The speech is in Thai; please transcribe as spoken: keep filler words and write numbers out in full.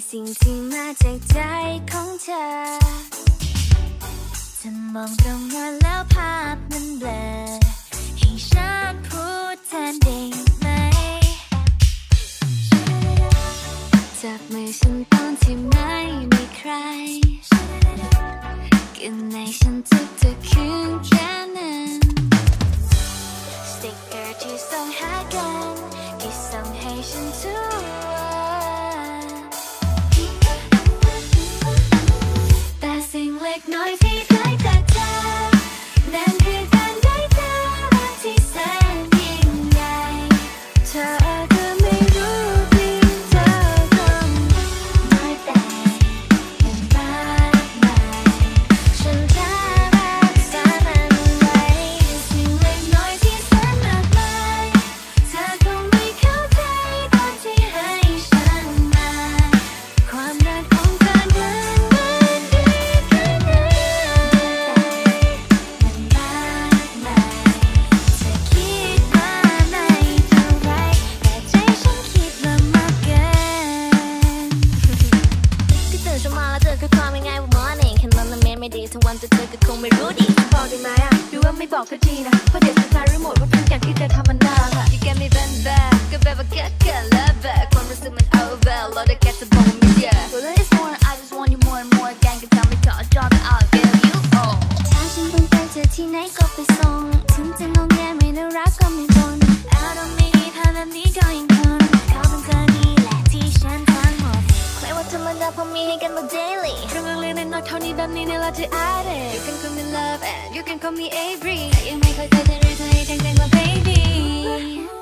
สิ่งที่มาจากใจของเธอจะมองตรงนั้นแล้วภาพมันเบลอให้ฉันพูดแทนได้ไหมจับมือฉันตอนที่ไม่มีใครกินในฉันทุกทุกคืนแค่นั้นสติ๊กเกอร์ที่ส่งหากันที่ส่งให้ฉันทุกวันแต่สิ่งเล็กน้อยที่ได้จากเธอนั่นคือการได้เจอรักที่แสนยิ่งใหญ่เธอก็ไม่รู้เพียงเธอคงน้อยแต่เป็นมากมายฉันจะรักษามันไว้สิ่งเล็กน้อยที่แสนมากมายเธอคงไม่เข้าใจตอนที่ให้ฉันมาความรักของเธอนั้นมันดีขนาดไหนมันมากมายเธอคิดว่าไม่เท่าไรแต่ใจฉันคิดว่ามากเกินที่ตื่นเช้ามาแล้วเจอคือความง่ายๆว่า morning แค่นั้นละเมนไม่ดีทั้งวันจะเจอก็คงไม่รู้ดีบอกได้ไหมอ่ะหรือว่าไม่บอกก็ดีนะเพราะเดี๋ยวจะกลายรีโมทว่าทุกอย่างที่เธอทำมันน่าค่ะ You get me bend back ก็แบบว่า get get love back ความรู้สึกมัน over เราได้แค่จะบอกว่า miss ya Well it's more I just want you more and more แกงก็ทำให้เธอ drop it I'll give you all ถ้าฉันต้องไปเจอที่ไหนก็ไปส่งถึงจะงงแงไม่น่ารักก็ไม่บ่น I don't need ถ้าแบบนี้ก็ยังทนเขาเป็นเธอนี่แหละที่ฉันทั้งหมดใครว่าธรรมดาพอมีให้กันมา daily เรื่องเล็กๆน้อยๆเท่านี้แบบนี้เนี่ยเราจะ addict You can call me love and you can call me Avery แต่ยังไม่เคยเจอเธอหรือเธอให้แจ้งๆว่า baby